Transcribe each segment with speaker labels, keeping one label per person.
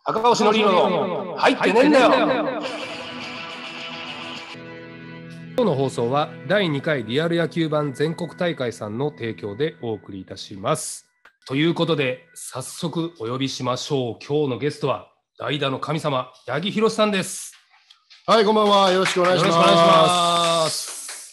Speaker 1: 赤星のりの入ってねえんだよ。
Speaker 2: 今日の放送は第2回リアル野球版全国大会さんの提供でお送りいたします。ということで早速お呼びしましょう。今日のゲストは代打の神様八木弘さんです。
Speaker 3: はい、こんばんは。よろしくお願いします。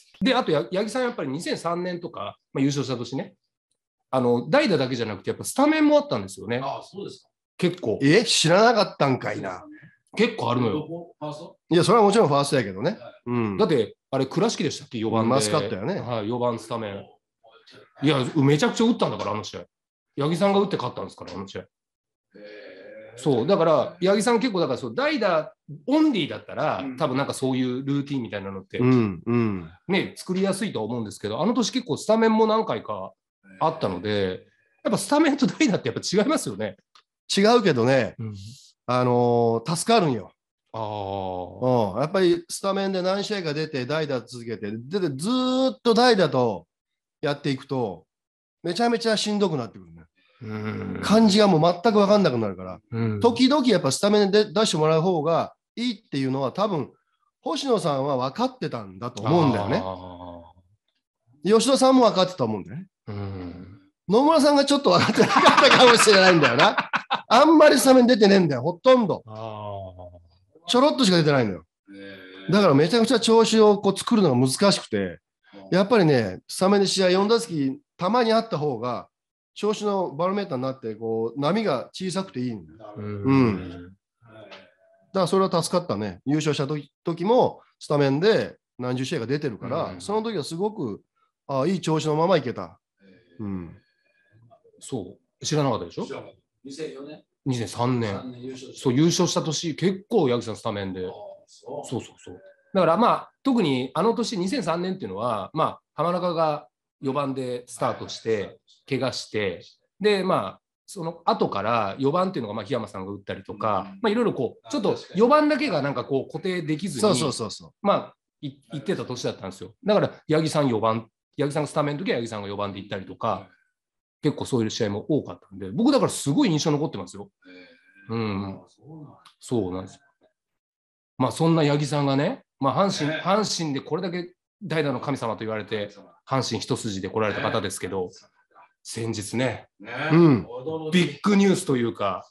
Speaker 2: で、あと八木さんやっぱり2003年とか、優勝した年ね、代打だけじゃなくてやっぱスタメンもあったんですよね。
Speaker 1: ああ、そうですか。
Speaker 2: 結構。
Speaker 3: 知らなかったんかいな。
Speaker 2: 結構あるのよ。
Speaker 3: いや、それはもちろんファーストやけどね。
Speaker 2: うん、だってあれ倉敷でしたっけ、4番で。
Speaker 3: マスカットやね。
Speaker 2: はい、4番スタメン。いや、めちゃくちゃ打ったんだから、あの試合。八木さんが打って勝ったんですから、あの試合。そう、だから、八木さん結構、だからそう、代打オンリーだったら、多分なんかそういうルーティンみたいなのって、ね、作りやすいとは思うんですけど、あの年結構スタメンも何回かあったので、やっぱスタメンと代打ってやっぱ違いますよね。
Speaker 3: 違うけどね、助かるんよ。やっぱりスタメンで何試合か出て代打続けてずーっと代打とやっていくとめちゃめちゃしんどくなってくるね。感じがもう全く分かんなくなるから、時々やっぱスタメンで出してもらう方がいいっていうのは多分星野さんは分かってたんだと思うんだよね。吉田さんも分かってたと思うんだよね。野村さんがちょっと分かってなかったかもしれないんだよな。あんまりスタメン出てねえんだよ、ほとんど。ちょろっとしか出てないんだよ。だからめちゃくちゃ調子をこう作るのが難しくて、やっぱりね、スタメンで試合4打席たまにあった方が、調子のバロメーターになって、こう波が小さくていいんだよ。だからそれは助かったね。優勝した時もスタメンで何十試合が出てるから、その時はすごくいい調子のままいけた。
Speaker 2: そう、知らなかったでしょ。
Speaker 1: 2004年
Speaker 2: 2003年そう優勝した年、結構八木さんスタメンで。そうだから特にあの年2003年っていうのは浜中が4番でスタートして怪我して、でその後から4番っていうのが檜山さんが打ったりとか、いろいろこうちょっと4番だけがなんかこう固定できずにいってた年だったんですよ。だから八木さん4番、八木さんがスタメンの時は八木さんが4番で行ったりとか、結構そういう試合も多かったんで、僕だからすごい印象残ってますよ。そうなんですよ。そんな八木さんがね、阪神でこれだけ代打の神様と言われて、阪神一筋で来られた方ですけど、先日ね、ビッグニュースというか、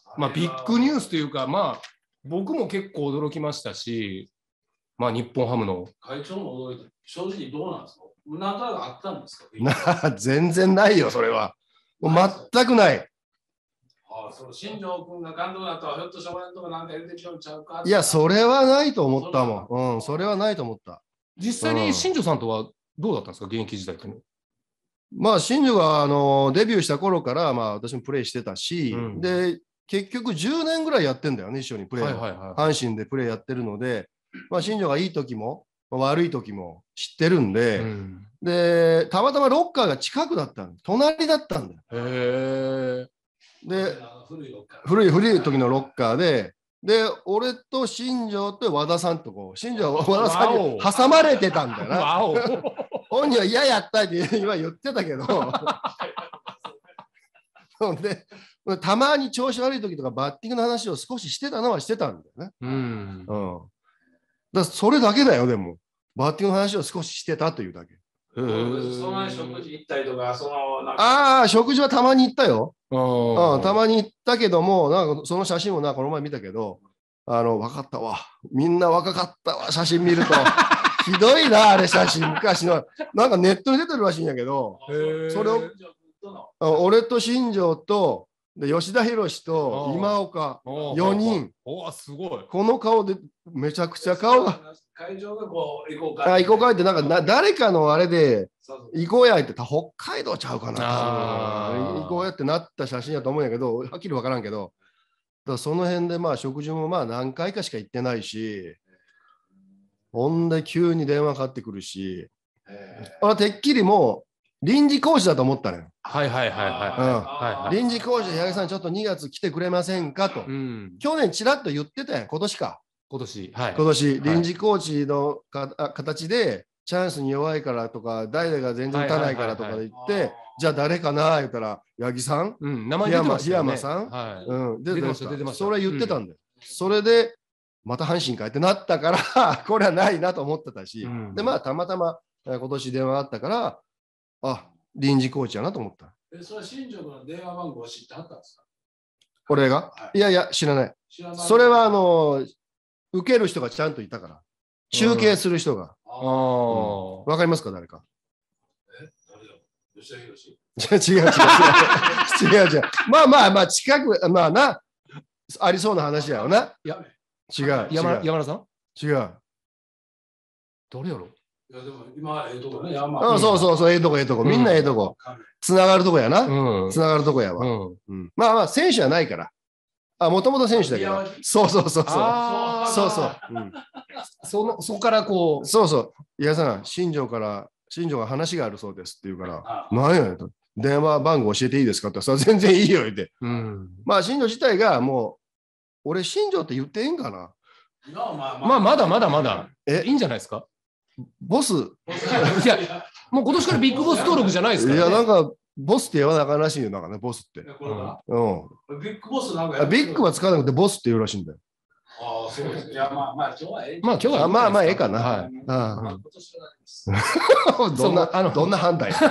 Speaker 2: 僕も結構驚きましたし、日本ハムの
Speaker 1: 会長も驚いて、正直どうなんですか？なんかあったんですか？
Speaker 3: 全然ないよ、それは。もう全くない。
Speaker 1: 新庄君が監督だと、ひょっとしたらとかなんか入れてきちゃうか。
Speaker 3: いや、それはないと思ったもん。それはないと思った。
Speaker 2: 実際に新庄さんとはどうだったんですか、現役時代っていう
Speaker 3: のは。新庄がデビューした頃から私もプレーしてたし、で、結局10年ぐらいやってんだよね、一緒にプレー。阪神でプレーやってるので、新庄がいい時も、悪い時も知ってるんで、で、たまたまロッカーが近くだったの。隣だったんだよ。で、古い時のロッカーで、俺と新庄と和田さんとこう、新庄は和田さんに挟まれてたんだよな。本人は嫌やったって今言ってたけど。で、たまに調子悪い時とかバッティングの話を少ししてたのはしてたんだよね。だからそれだけだよ、でも。バッティングの話を少ししてたというだけ。
Speaker 1: その前食事行ったりとか、
Speaker 3: 食事はたまに行ったよ。たまに行ったけども、なんかその写真もこの前見たけど、分かったわ。みんな若かったわ、写真見ると。ひどいな、あれ写真。昔の。なんかネットに出てるらしいんやけど、それを、俺と新庄と、吉田弘と今岡、4人。
Speaker 2: すごい。
Speaker 3: この顔で、めちゃくちゃ顔が。
Speaker 1: 会場がこう、行こうか。
Speaker 3: 行こうかって、なんか誰かのあれで、行こうやって北海道ちゃうかな。行こうやってなった写真やと思うんやけど、はっきり分からんけど、その辺で食事も何回かしか行ってないし、ほんで急に電話かかってくるし、てっきりもう臨時コーチだと思ったのよ。臨時コーチで八木さんちょっと2月来てくれませんかと。去年ちらっと言ってたやん、今年か。
Speaker 2: 今年、
Speaker 3: 臨時コーチの形でチャンスに弱いからとか、代打が全然打たないからとかで言っ
Speaker 1: はい
Speaker 3: て、じゃあ誰かな言ったら、八木さん、
Speaker 2: 名前出てましたよね。
Speaker 3: 檜山さん、
Speaker 2: はい。
Speaker 3: うん、
Speaker 2: 出てました出てました
Speaker 3: それ言ってたんだよ。それで、また阪神かいってなったから、これはないなと思ってたし、で、まあ、たまたま今年電話あったから、あ、臨時コーチやなと思った。
Speaker 1: それ新庄の電話番号を知ってはったんですか？
Speaker 3: 俺が、
Speaker 1: はい
Speaker 3: いやいや、知らない。
Speaker 1: 知らない。
Speaker 3: それは、受ける人がちゃんといたから。中継する人が。わかりますか、誰か。
Speaker 1: 誰だ？吉田博？
Speaker 3: 違う。まあ、近く、まあな、ありそうな話やよな。
Speaker 2: いや、
Speaker 3: 違う。
Speaker 2: 山田さん
Speaker 3: 違う。
Speaker 2: どれやろ？
Speaker 1: いや、でも今、とこね、山。
Speaker 3: そう、ええとこ。みんなええとこ。つながるとこやな。つながるとこやわ。まあ、選手はないから。もともと選手だけど。そう。そ
Speaker 2: こからこう。
Speaker 3: そう。いやさん、新庄が話があるそうですって言うから、何やねんと。電話番号教えていいですかって言ったら、全然いいよ言って。まあ、新庄自体がもう、俺、新庄って言っていいんかな。
Speaker 2: まあ、まだ。いいんじゃないですか。
Speaker 3: ボス。
Speaker 2: いや、もう今年からビッグボス登録じゃないですか。
Speaker 3: いや、なんか、ボスって言わなあかんらしいよ、なんかね、ボスって。
Speaker 1: これが
Speaker 3: ビ
Speaker 1: ッグボスなんか
Speaker 3: ビッグは使わなくて、ボスって言うらしいんだよ。
Speaker 1: ああ、そうです。いや、まあ、今日はええ。
Speaker 2: まあ、今日は
Speaker 3: まあ、ええかな。
Speaker 2: はい。
Speaker 1: 今年はないです。
Speaker 3: どんな判断や。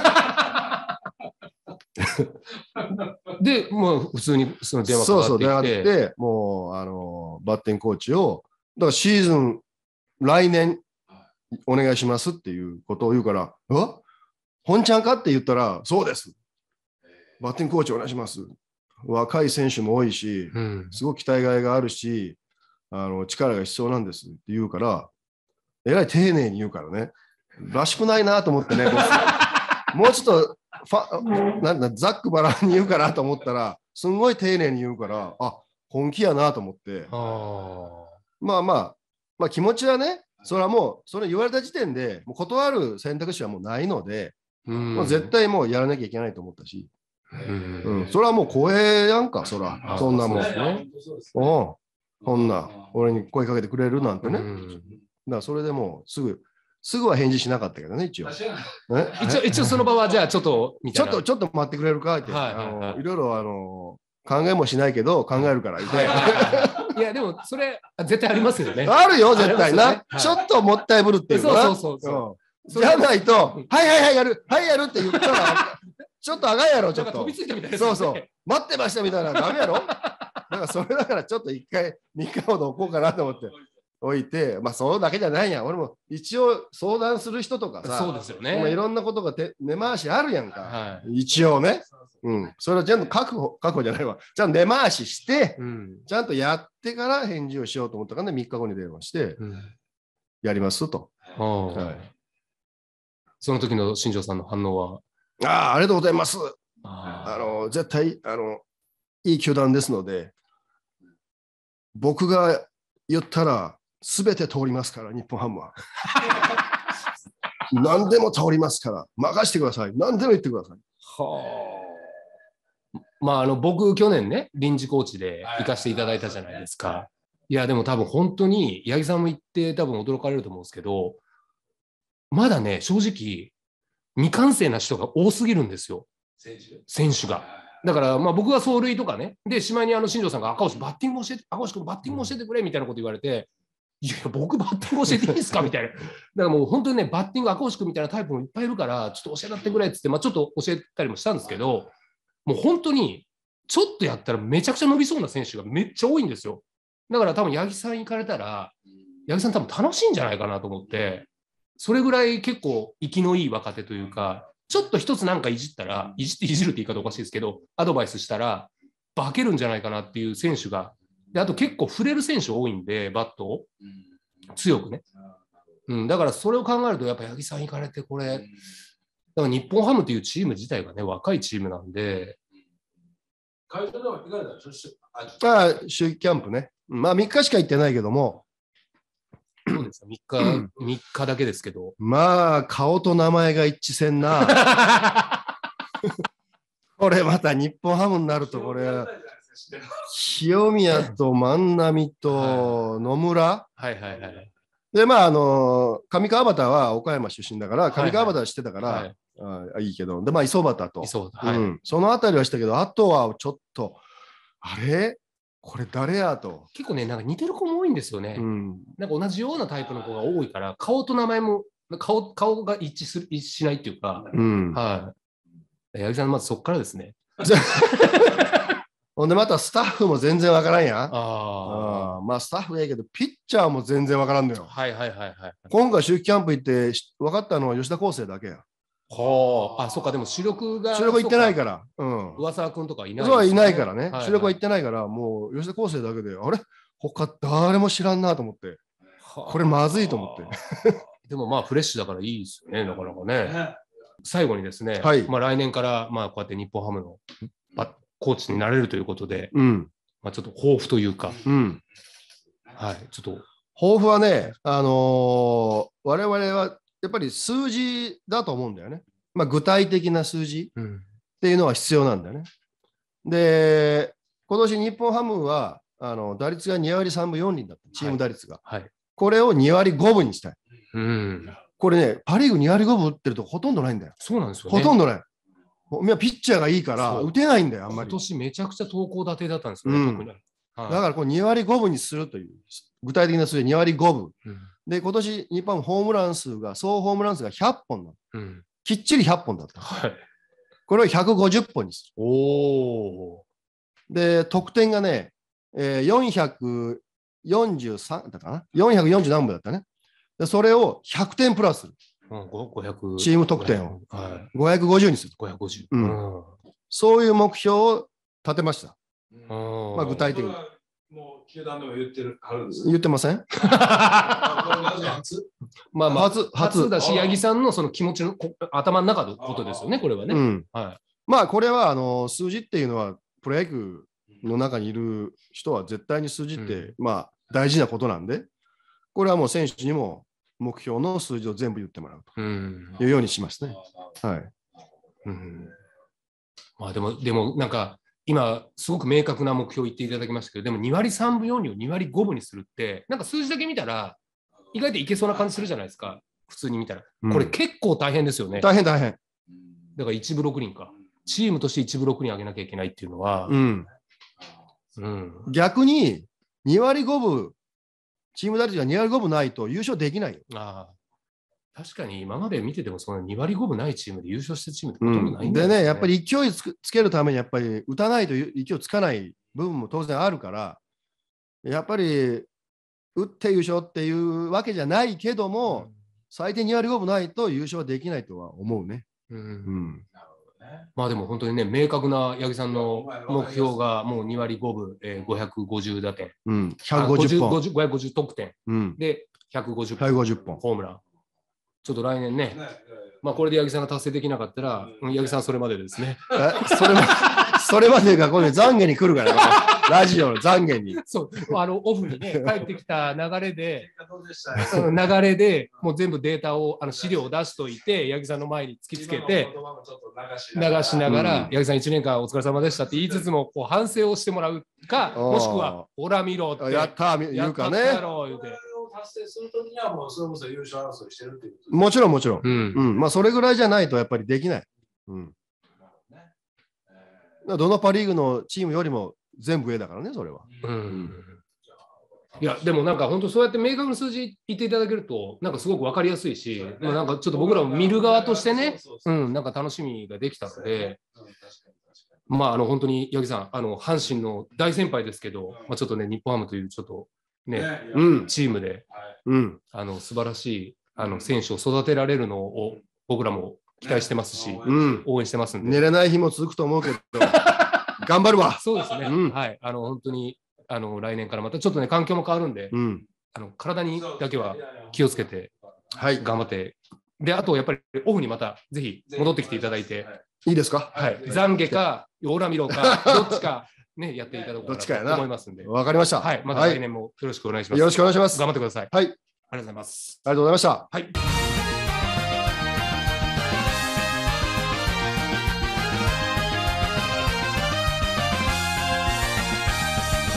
Speaker 2: で、もう普通にその電話かかってきて。
Speaker 3: 電話でて、もう、バッティングコーチを、だからシーズン、来年、お願いしますっていうことを言うから、本ちゃんかって言ったら、そうです。バッティングコーチお願いします。若い選手も多いし、すごく期待外があるし、力が必要なんですって言うから、えらい丁寧に言うからね、らしくないなと思ってね、もうちょっとざっくばらんに言うかなと思ったら、すんごい丁寧に言うから、本気やなと思って、まあ気持ちはね、それはもう、それ言われた時点で、もう断る選択肢はもうないので、絶対もうやらなきゃいけないと思ったし、それはもう光栄やんか、そら、そんなもん。そんな、俺に声かけてくれるなんてね。だからそれでもうすぐは返事しなかったけどね、一応。
Speaker 2: 一応その場はじゃあちょっとみたいな。
Speaker 3: ちょっと待ってくれるかって、いろいろ考えもしないけど考えるから言って。
Speaker 2: いやでもそれ絶対ありますよね。
Speaker 3: あるよ絶対な。ちょっともったいぶるっていうか。じゃないと、はいやるって言ったら、ちょっとあがんやろ、ちょっと。
Speaker 2: 飛びついたみたいな。
Speaker 3: そう。待ってましたみたいなダメやろ。だからそれだからちょっと1回、2回ほど置こうかなと思って置いて、まあそうだけじゃないやん。俺も一応相談する人とかさ、
Speaker 2: そうですよね。
Speaker 3: いろんなことが根回しあるやんか。一応ね。それをちゃんと確保じゃないわ。ちゃんと根回しして、ちゃんとやってから返事をしようと思ったからね、3日後に電話して、やりますと。
Speaker 2: その時の新庄さんの反応は？
Speaker 3: ありがとうございます。絶対いい球団ですので、僕が言ったら全て通りますから、日本ハムは。何でも通りますから、任せてください。何でも言ってください。
Speaker 2: まあ僕去年ね、臨時コーチで行かせていただいたじゃないですか。いやでも多分本当に八木さんも言って多分驚かれると思うんですけど、まだね正直未完成な人が多すぎるんですよ、選手が。だからまあ僕は走塁とかね、でしまいに新庄さんが赤星バッティング教えて、赤星君バッティング教えてくれみたいなこと言われて、いや僕バッティング教えていいですかみたいな。だからもう本当にね、バッティング赤星君みたいなタイプもいっぱいいるからちょっと教えてってくれっつって、まあちょっと教えたりもしたんですけど、もう本当にちょっとやったらめちゃくちゃ伸びそうな選手がめっちゃ多いんですよ。だから多分八木さん行かれたら八木さん多分楽しいんじゃないかなと思って、それぐらい結構生きのいい若手というか、ちょっと一つなんかいじったら、いじるって言い方おかしいですけど、アドバイスしたら化けるんじゃないかなっていう選手が、であと結構触れる選手多いんで、バットを強くね、だからそれを考えるとやっぱ八木さん行かれて、これだから日本ハムというチーム自体がね若いチームなんで。
Speaker 1: 会場では行かれたでしょ？
Speaker 3: 秋季キャンプね。まあ3日しか行ってないけども。
Speaker 2: そうです3日だけですけど。
Speaker 3: まあ顔と名前が一致せんな。これまた日本ハムになると、これ清宮と万波と野村、 で、まあ、上川端は岡山出身だから、上川端は知ってたから、
Speaker 2: はい
Speaker 3: いいけど、で、まあ、磯端と。
Speaker 2: はい
Speaker 3: そのあたりはしたけど、あとはちょっと、あれこれ誰やと。
Speaker 2: 結構ね、なんか似てる子も多いんですよね。なんか同じようなタイプの子が多いから、顔と名前も、顔が一致しないっていうか、はい。八木さん、まずそこからですね。
Speaker 3: ほんで、またスタッフも全然わからんやん。
Speaker 2: ま
Speaker 3: あ、スタッフええけど、ピッチャーも全然わからんのよ。
Speaker 2: はいはいはいはい。
Speaker 3: 今回、秋季キャンプ行って分かったのは吉田康生だけや。
Speaker 2: そっか、でも主力
Speaker 3: 行ってないから。
Speaker 2: 上沢君とかいない。
Speaker 3: そうはいないからね。主力は行ってないから、もう吉田康生だけで、あれ他誰も知らんなと思って、これまずいと思って。
Speaker 2: でもまあ、フレッシュだからいいですよね、なかなかね。最後にですね、まあ来年からまあこうやって日本ハムのコーチになれるということで、まあちょっと抱負というか、はい、ちょっと。
Speaker 3: 抱負はね、我々はやっぱり数字だと思うんだよね。まあ具体的な数字っていうのは必要なんだよね。で、今年日本ハムは打率が2割3分4厘だった、チーム打率が。これを2割5分にしたい。これね、パ・リーグ2割5分打ってるとほとんどないんだよ。
Speaker 2: そうなんですよね。
Speaker 3: ほとんどない。ピッチャーがいいから打てないんだよ、あんまり。
Speaker 2: 今年めちゃくちゃ投稿立てだったんですよね、特に。
Speaker 3: だからこう2割5分にするという、具体的な数字2割5分。で、今年日本ホームラン数が、総ホームラン数が100本だ。きっちり100本だった。これを150本にする。で、得点がね、443だったかな ?440 何本だったね。でそれを100点プラスする。チーム得点を550にする。そういう目標を立てました。まあ具体的に。
Speaker 1: もう球団でも言ってるはるんです。
Speaker 3: 言ってません？
Speaker 2: まあ初だし、八木さんのその気持ちの頭の中のことですよね、これはね。
Speaker 3: まあこれは数字っていうのはプロ野球の中にいる人は絶対に数字ってまあ大事なことなんで、これはもう選手にも目標の数字を全部言ってもらうというようにしますね。はい。
Speaker 2: まあでもなんか今すごく明確な目標を言っていただきましたけど、でも2割3分4厘を2割5分にするってなんか数字だけ見たら意外といけそうな感じするじゃないですか、普通に見たら。これ結構大変ですよね。
Speaker 3: 大変大変。
Speaker 2: だから1分6厘か。チームとして1分6厘上げなきゃいけないっていうのは、
Speaker 3: 逆に2割5分、チーム打率が2割5分ないと優勝できないよ。
Speaker 2: 確かに今まで見ててもその2割5分ないチームで優勝したチームってほとんどないんだよ
Speaker 3: ね。でね、やっぱり勢いつけるためにやっぱり打たないと勢いつかない部分も当然あるから、やっぱり打って優勝っていうわけじゃないけども、最低2割5分ないと優勝はできないとは思うね。
Speaker 2: まあでも本当にね、明確な八木さんの目標がもう2割5分、550打点、
Speaker 3: 150本、
Speaker 2: 550得点、で150本ホームラン。ちょっと来年ね、まあこれで八木さんが達成できなかったら、八木さんそれまでですね。
Speaker 3: それまでがこれ懺悔に来るから、ラジオの懺悔に。
Speaker 2: そう、オフにね、帰ってきた流れで、もう全部データを、資料を出しといて、八木さんの前に突きつけて、流しながら、八木さん1年間お疲れ様でしたって言いつつも、こう反省をしてもらうか、もしくは、ほら見ろって。
Speaker 3: やったー、言うかね。
Speaker 1: 達成するときにはもうそれこそ優勝争いしてるっていうこと。
Speaker 3: もちろんもちろん。まあそれぐらいじゃないとやっぱりできない。どのパ・リーグのチームよりも全部上だからね、それは。
Speaker 2: いや、でもなんか本当そうやって明確な数字言っていただけると、なんかすごく分かりやすいし、なんかちょっと僕らも見る側としてね、なんか楽しみができたので、まあ本当に八木さん、阪神の大先輩ですけど、ちょっとね、日本ハムというちょっと、チームで、素晴らしい選手を育てられるのを僕らも期待してますし、応援してますんで。
Speaker 3: 寝れない日も続くと思うけど、頑張るわ。
Speaker 2: そうですね。はい。本当に来年からまたちょっとね、環境も変わるんで、体にだけは気をつけて、頑張って。で、あとやっぱりオフにまたぜひ戻ってきていただいて。
Speaker 3: いいですか？
Speaker 2: はい。懺悔か、オーラミロか、どっちか。ね、やっていただこうかなと思いますんで。
Speaker 3: わかりました。
Speaker 2: はい。また来年もよろしくお願いします。
Speaker 3: よろしくお願いします。
Speaker 2: 頑張ってください。
Speaker 3: はい。あり
Speaker 2: がとうございます。
Speaker 3: ありがとうございました。
Speaker 2: はい。